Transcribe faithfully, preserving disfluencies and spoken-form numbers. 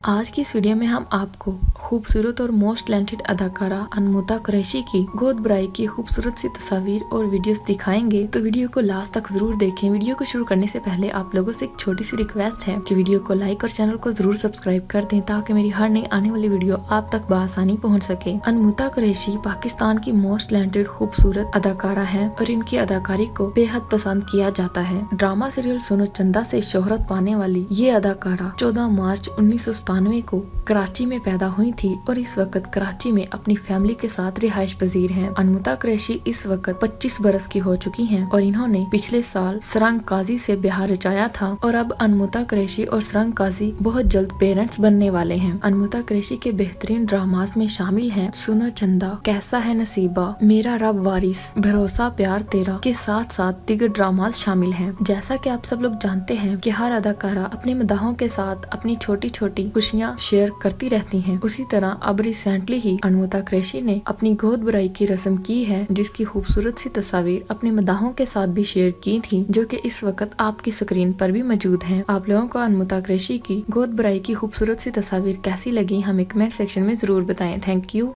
आज की इस वीडियो में हम आपको खूबसूरत और मोस्ट टैलेंटेड अदाकारा अनमुता कुरैशी की गोद भराई की खूबसूरत सी तस्वीर और वीडियोस दिखाएंगे, तो वीडियो को लास्ट तक जरूर देखें। वीडियो को शुरू करने से पहले आप लोगों से एक छोटी सी रिक्वेस्ट है कि वीडियो को लाइक और चैनल को जरूर सब्सक्राइब कर दें ताकि मेरी हर नई आने वाली वीडियो आप तक बआसानी पहुँच सके। अनमुता कुरैशी पाकिस्तान की मोस्ट टैलेंटेड खूबसूरत अदाकारा है और इनकी अदाकारी को बेहद पसंद किया जाता है। ड्रामा सीरियल सोनो चंदा से शोहरत पाने वाली ये अदाकारा चौदह मार्च उन्नीस सौ सतानवे को कराची में पैदा हुई थी और इस वक्त कराची में अपनी फैमिली के साथ रिहाइश पजीर हैं। अनमुता कुरैशी इस वक्त पच्चीस बरस की हो चुकी हैं और इन्होंने पिछले साल सरंग काजी से ब्याह रचाया था और अब अनमुता कुरैशी और सरंग काजी बहुत जल्द पेरेंट्स बनने वाले हैं। अनमुता कुरैशी के बेहतरीन ड्रामास में शामिल हैं सोनो चंदा, कैसा है नसीबा, मेरा रब वारिस, भरोसा प्यार तेरा के साथ साथ दीगर ड्रामास शामिल हैं। जैसा कि आप सब लोग जानते हैं कि हर अदाकारा अपने मदाहों के साथ अपनी छोटी छोटी खुशियाँ शेयर करती रहती हैं, उसी तरह अब रिसेंटली ही अनमुता कुरैशी ने अपनी गोद भराई की रस्म की है, जिसकी खूबसूरत सी तस्वीर अपने मदाहों के साथ भी शेयर की थी, जो कि इस वक्त आपकी स्क्रीन पर भी मौजूद हैं। आप लोगों को अनमुता कुरैशी की गोद भराई की खूबसूरत सी तस्वीर कैसी लगी हमें कमेंट सेक्शन में जरूर बताएं। Thank you.